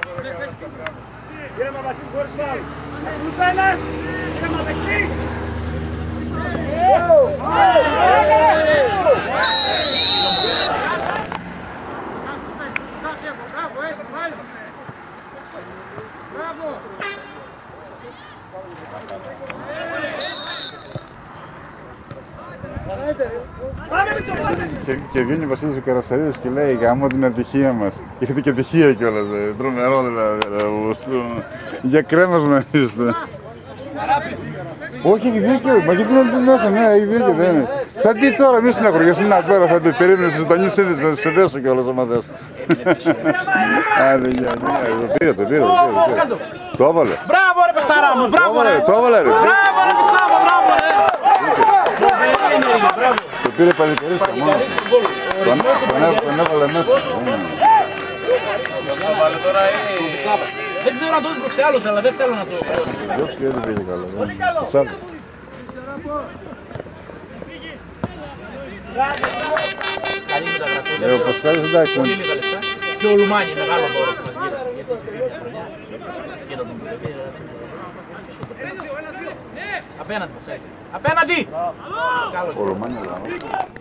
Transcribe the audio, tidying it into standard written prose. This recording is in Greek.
Ήρεμα Βασίλη, χωρίς φάουλ. Λουφένας, ήρεμα δεξί. Και βγαίνει ο Βασίλης ο Καρασαρίδης και λέει γάμω την ατυχία μας. Είχατε και ατυχία κιόλας, τρομερό δηλαδή. Για κρέμας να είστε. Όχι, έχει δίκιο, μα γιατί να την μέσα, ναι, έχει δίκιο, δεν είναι. Θα πει τώρα, μη συναχωριέσαι, να τώρα θα την περίμενε στη ζωντανή σύνδεση να σε δέσω κιόλας άμα θες. Άντε, το πήρε. Το έβαλε. Μπράβο ρε πεσταρά μου, μπράβο ρε. Το έβαλε ρε. Μπράβο ρε, μπράβο ρε. Το πήρε παλικαρίστα μόνο. Τον έβαλε μέσα. Δεν ξέρω αν το έσπρωξε άλλος, αλλά δεν θέλω να το... Διώξει και δεν πήγε καλό. Πολύ καλό. Καλή μεταγραφή. Ο Πασχάλης εντάξει. Πολύ λίγα λεφτά. Και ο Λουμάνι μεγάλο δώρο που μας γύρισε. Γιατί έχει φύγει χρονιά. Και το τον πήρε. Απέναντι μας. Απέναντι! Ο Λουμάνι